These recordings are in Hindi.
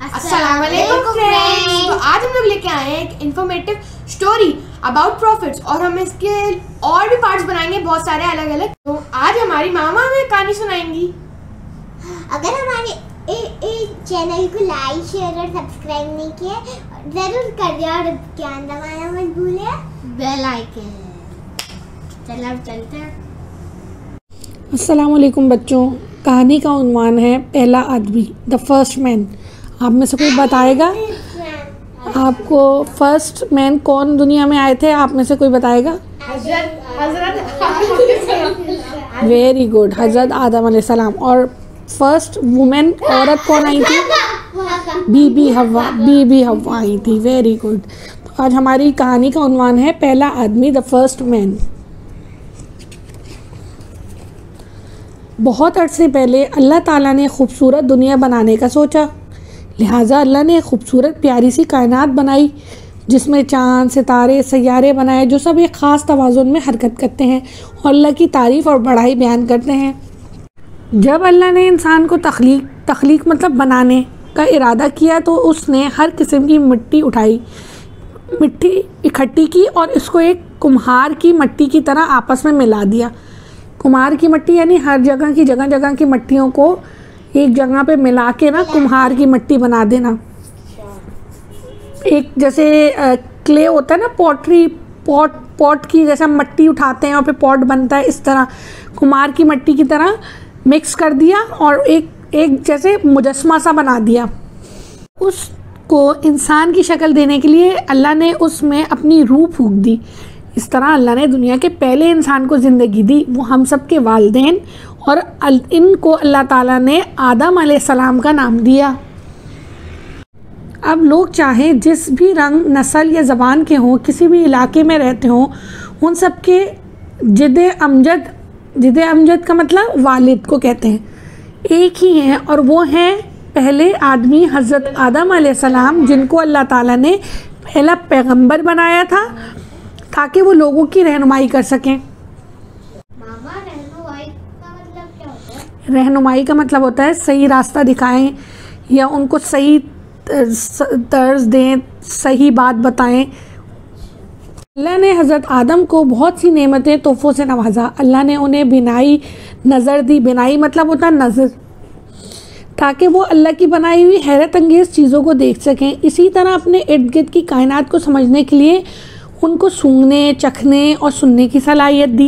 अस्सलामुअलैकुम फ्रेंड्स। तो आज हम लोग लेके आए हैं एक इन्फॉर्मेटिव स्टोरी अबाउट प्रॉफिट्स और हम इसके और भी पार्ट्स बनाएंगे बहुत सारे अलग अलग। तो आज हमारी मामा हमें कहानी सुनाएंगी। अगर हमारे चैनल को लाइक शेयर और सब्सक्राइब नहीं किया जरूर कर दिया और ज्ञान दबाना मत भूलिए, बेल आइकन। चलो अब चलते हैं। अस्सलामुअलैकुम बच्चों, कहानी का उन्वान है पहला आदमी, द फर्स्ट मैन। आप में से कोई बताएगा आपको फर्स्ट मैन कौन दुनिया में आए थे? आप में से कोई बताएगा? वेरी गुड, हजरत आदम अलैहिस्सलाम। और फर्स्ट वुमेन औरत कौन आई थी? बीबी हव्वा आई थी। Very good. तो आज हमारी कहानी का उन्वान है पहला आदमी, द फर्स्ट मैन। बहुत अरसे पहले अल्लाह ताला ने खूबसूरत दुनिया बनाने का सोचा, लिहाजा अल्लाह ने खूबसूरत प्यारी सी कायनात बनाई जिसमें चाँद, सितारे, सैयारे बनाए जो सब एक ख़ास तवाज़ुन में हरकत करते हैं और अल्लाह की तारीफ़ और बड़ाई बयान करते हैं। जब अल्लाह ने इंसान को तख्लीक मतलब बनाने का इरादा किया तो उसने हर किस्म की मिट्टी इकट्ठी की और इसको एक कुम्हार की मिट्टी की तरह आपस में मिला दिया। कुम्हार की मिट्टी यानी हर जगह की मिट्टियों को एक जगह पे मिला के ना कुम्हार की मिट्टी बना देना। एक जैसे क्ले होता है ना, पॉट की जैसे हम मिट्टी उठाते हैं और फिर पॉट बनता है, इस तरह कुम्हार की मिट्टी की तरह मिक्स कर दिया और एक जैसे मुजस्मा सा बना दिया। उसको इंसान की शक्ल देने के लिए अल्लाह ने उसमें अपनी रूह फूंक दी। इस तरह अल्लाह ने दुनिया के पहले इंसान को ज़िंदगी दी। वो हम सब के वालिदैन और इनको अल्लाह ताला ने आदम अलैहिस्सलाम का नाम दिया। अब लोग चाहें जिस भी रंग, नस्ल या ज़बान के हों, किसी भी इलाके में रहते हों, उन सब के जिद अमजद का मतलब वालिद को कहते हैं, एक ही हैं और वो हैं पहले आदमी हज़रत आदम अलैहिस्सलाम, जिनको अल्लाह ताला ने पहला पैगंबर बनाया था ताकि वो लोगों की रहनुमाई कर सकें। मामा, रहनुमाई का मतलब क्या होता है? रहनुमाई का मतलब होता है सही रास्ता दिखाएं या उनको सही तर्ज दें, सही बात बताएं। अल्लाह ने हज़रत आदम को बहुत सी नेमतें तोहफ़ों से नवाजा। अल्लाह ने उन्हें बिनाई नज़र दी। बिनाई मतलब होता है नज़र, ताकि वो अल्लाह की बनाई हुई हैरत अंगेज़ चीज़ों को देख सकें। इसी तरह अपने इर्द गिर्द की कायनात को समझने के लिए उनको सूंघने, चखने और सुनने की सलाहियत दी।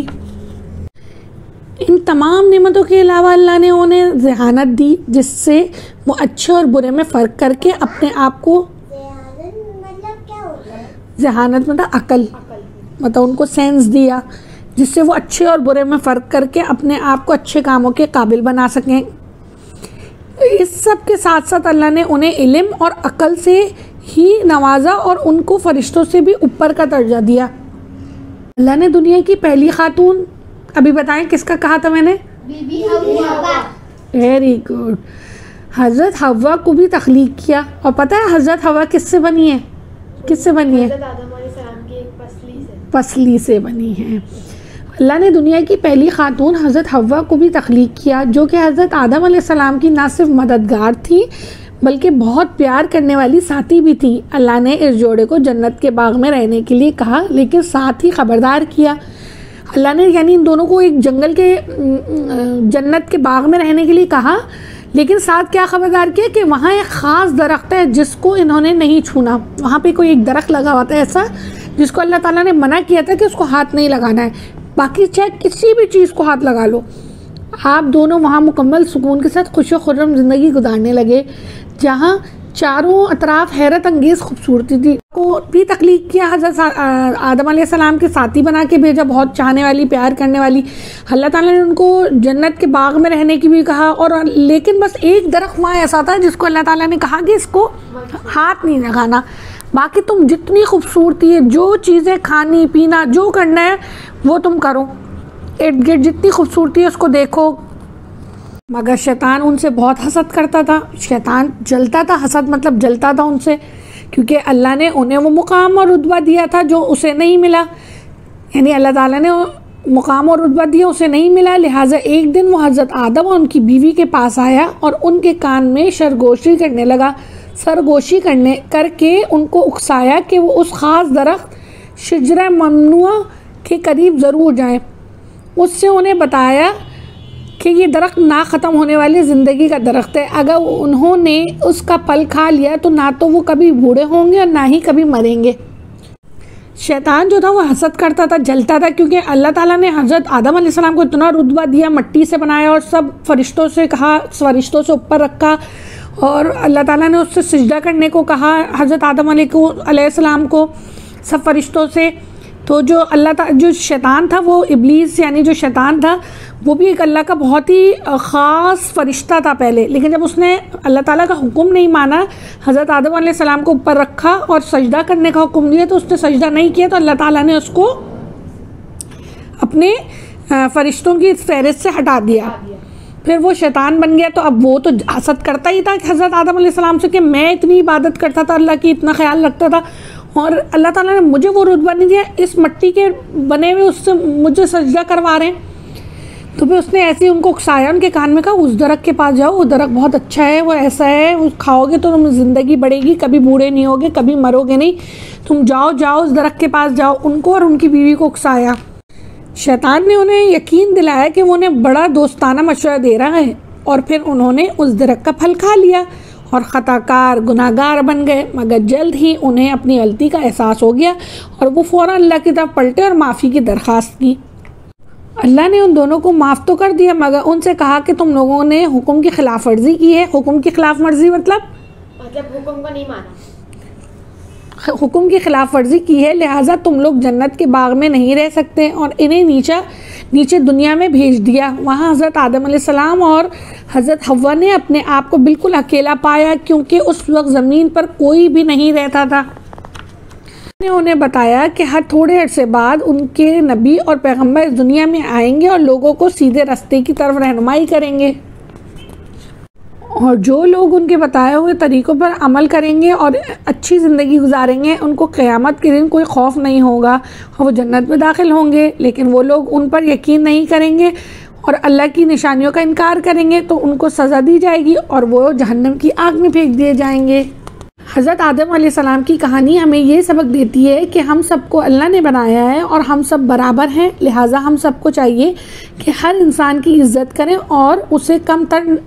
इन तमाम नेमतों के अलावा अल्लाह ने उन्हें ज़हानत दी जिससे वो अच्छे और बुरे में फ़र्क करके अपने आप को, मतलब क्या होता है? ज़हानत मतलब अकल, मतलब उनको सेंस दिया जिससे वो अच्छे और बुरे में फ़र्क करके अपने आप को अच्छे कामों के काबिल बना सकें। इस सब के साथ साथ अल्लाह ने उन्हें इल्म और अकल से ही नवाजा और उनको फरिश्तों से भी ऊपर का दर्जा दिया। अल्लाह ने दुनिया की पहली खातून, अभी बताएं किसका कहा था मैंने? बीबी हव्वा। Very good. हज़रत हव्वा को भी तख्लीक किया। और पता है हज़रत हव्वा किससे बनी है? किससे बनी है? पसली से बनी है। अल्लाह ने दुनिया की पहली खातून हज़रत हव्वा को भी तख्लीक किया जो कि हज़रत आदम अलैहिस्सलाम की ना सिर्फ मददगार थी बल्कि बहुत प्यार करने वाली साथी भी थी। अल्लाह ने इस जोड़े को जन्नत के बाग में रहने के लिए कहा, लेकिन साथ ही ख़बरदार किया। अल्लाह ने यानी इन दोनों को एक जंगल के जन्नत के बाग में रहने के लिए कहा, लेकिन साथ क्या ख़बरदार किया कि वहाँ एक ख़ास दरख्त है जिसको इन्होंने नहीं छूना। वहाँ पे कोई एक दरख्त लगा हुआ था ऐसा जिसको अल्लाह ताला ने मना किया था कि उसको हाथ नहीं लगाना है, बाकी चाहे किसी भी चीज़ को हाथ लगा लो। आप दोनों वहाँ मुकम्मल सुकून के साथ खुश खुर्रम ज़िंदगी गुजारने लगे जहाँ चारों अतराफ हैरत अंगेज़ खूबसूरती थी। को भी तख्लीक किया, हज़रत आदम अलैहिस्सलाम के साथी बना के भेजा, बहुत चाहने वाली, प्यार करने वाली। अल्लाह ताला ने उनको जन्नत के बाग में रहने की भी कहा, और लेकिन बस एक दरख्त वहाँ ऐसा था जिसको अल्लाह ताला ने कहा कि इसको हाथ नहीं लगाना, बाकी तुम जितनी खूबसूरती है, जो चीज़ें खानी पीना जो करना है वो तुम करो, इर्द गिर्द जितनी खूबसूरती है उसको देखो। मगर शैतान उनसे बहुत हसद करता था। शैतान जलता था, हसद मतलब जलता था उनसे, क्योंकि अल्लाह ने उन्हें वो मुकाम और रुतबा दिया था जो उसे नहीं मिला। यानी अल्लाह ताला ने मुकाम और रुतबा दिया, उसे नहीं मिला। लिहाजा एक दिन वो हज़रत आदम और उनकी बीवी के पास आया और उनके कान में शरगोशी करने लगा। सरगोशी करके उनको उकसाया कि वो उस ख़ास दरख्त शजरा ममनुआ के करीब ज़रूर जाएं। उससे उन्हें बताया कि ये दरख्त ना ख़त्म होने वाली ज़िंदगी का दरख्त है। अगर उन्होंने उसका फल खा लिया तो ना तो वो कभी बूढ़े होंगे और ना ही कभी मरेंगे। शैतान जो था वो हसद करता था, जलता था, क्योंकि अल्लाह ताला ने हज़रत आदम अलैहिस्सलाम को इतना रुतबा दिया, मिट्टी से बनाया और सब फरिश्तों से कहा, फरिश्तों से ऊपर रखा, और अल्लाह ताला ने उससे सिजदा करने को कहा हज़रत आदम अलैहिस्सलाम को सब फरिश्तों से। तो जो शैतान था वो इब्लीस यानी जो शैतान था वो भी एक अल्लाह का बहुत ही ख़ास फरिश्ता था पहले, लेकिन जब उसने अल्लाह ताला का हुक्म नहीं माना, हज़रत आदम अलैहिस्सलाम को ऊपर रखा और सजदा करने का हुक्म दिया तो उसने सजदा नहीं किया, तो अल्लाह ताला ने उसको अपने फरिश्तों की फहरिस्त से हटा दिया। फिर वो शैतान बन गया। तो अब वो तो हसद करता ही था कि हज़रत आदम अलैहिस्सलाम से कि मैं इतनी इबादत करता था अल्लाह की, इतना ख्याल रखता था, और अल्लाह ताला ने मुझे वो रुतबा नहीं दिया, इस मिट्टी के बने हुए उससे मुझे सजदा करवा रहे हैं। तो फिर उसने ऐसे ही उनको उकसाया, उनके कान में कहा उस दरख्त के पास जाओ, वो दरख्त बहुत अच्छा है, वो ऐसा है, वो खाओगे तो तुम ज़िंदगी बढ़ेगी, कभी बूढ़े नहीं होगे, कभी मरोगे नहीं, तुम जाओ उस दरख्त के पास जाओ। उनको और उनकी बीवी को उकसाया। शैतान ने उन्हें यकीन दिलाया कि वो उन्हें बड़ा दोस्ताना मशवरा दे रहा है, और फिर उन्होंने उस दरख्त का फल खा लिया और ख़ताकार गुनाहगार बन गए। मगर जल्द ही उन्हें अपनी गलती का एहसास हो गया और वो फ़ौरन अल्लाह की तरफ पलटे और माफ़ी की दरख्वास्त की। अल्लाह ने उन दोनों को माफ़ तो कर दिया, मगर उनसे कहा कि तुम लोगों ने हुक्म की खिलाफ वर्जी की है। हुक्म की खिलाफ वर्जी मतलब हुक्म को नहीं माना, हुक्म की खिलाफ वर्जी की है, लिहाजा तुम लोग जन्नत के बाग में नहीं रह सकते, और इन्हें नीचे दुनिया में भेज दिया। वहाँ हज़रत आदम अलैहिस्सलाम और हज़रत हव्वा ने अपने आप को बिल्कुल अकेला पाया, क्योंकि उस वक्त ज़मीन पर कोई भी नहीं रहता था। उन्हें बताया कि हर थोड़े अरसे बाद उनके नबी और पैगम्बर इस दुनिया में आएंगे और लोगों को सीधे रास्ते की तरफ रहनुमाई करेंगे, और जो लोग उनके बताए हुए तरीक़ों पर अमल करेंगे और अच्छी ज़िंदगी गुजारेंगे उनको क़यामत के दिन कोई खौफ नहीं होगा और वो जन्नत में दाखिल होंगे। लेकिन वो लोग उन पर यकीन नहीं करेंगे और अल्लाह की निशानियों का इनकार करेंगे तो उनको सज़ा दी जाएगी और वो जहन्नम की आग में फेंक दिए जाएंगे। हज़रत आदम अलैहिस्सलाम की कहानी हमें ये सबक देती है कि हम सबको अल्लाह ने बनाया है और हम सब बराबर हैं, लिहाजा हम सबको चाहिए कि हर इंसान की इज़्ज़त करें और उसे कमतर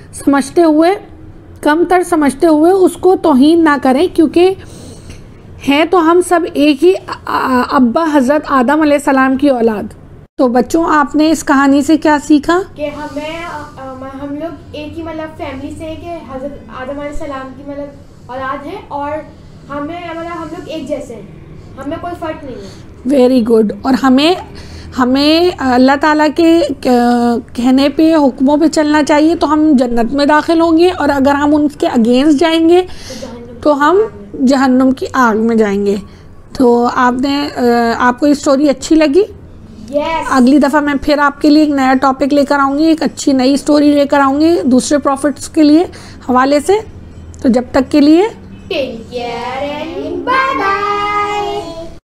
समझते हुए उसको तौहीन ना करें, क्योंकि हैं तो हम सब एक ही अब्बा हज़रत आदम अलैहिस्सलाम की औलाद। तो बच्चों, आपने इस कहानी से क्या सीखा? कि हम लोग एक ही मतलब फैमिली से कि हज़रत आदम अलैहिस्सलाम की मतलब औलाद हैं और हम लोग एक जैसे हैं, हमें कोई फ़र्क नहीं है। Very good. और हमें अल्लाह ताला के कहने पे, हुक्मों पे चलना चाहिए, तो हम जन्नत में दाखिल होंगे, और अगर हम उनके अगेंस्ट जाएंगे तो हम जहन्नुम की आग में जाएंगे। तो आपको ये स्टोरी अच्छी लगी? Yes. अगली दफ़ा मैं फिर आपके लिए एक नया टॉपिक लेकर आऊँगी, एक अच्छी नई स्टोरी लेकर आऊँगी दूसरे प्रॉफिट्स के लिए हवाले से। तो जब तक के लिए take care and bye bye.